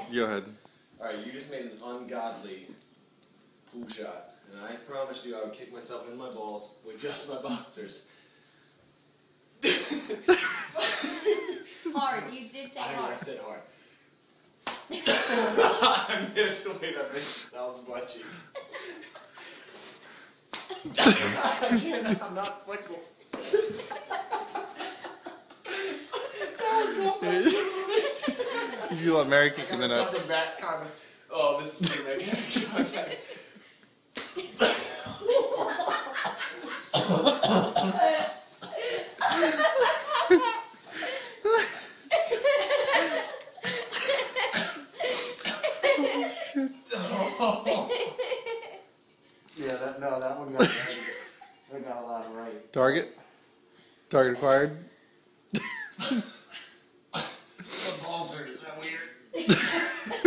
Go ahead. Alright, you just made an ungodly pool shot. And I promised you I would kick myself in my balls with just my boxers. Hard. You did say hard. I said hard. I missed the way that was butt cheek. I can't, I'm not flexible. You let Mary kick in the nuts. Back, kind of. Oh, this is the neck contact. Yeah, that one got right. That got a lot of right. Target acquired. The balls hurt, is that weird?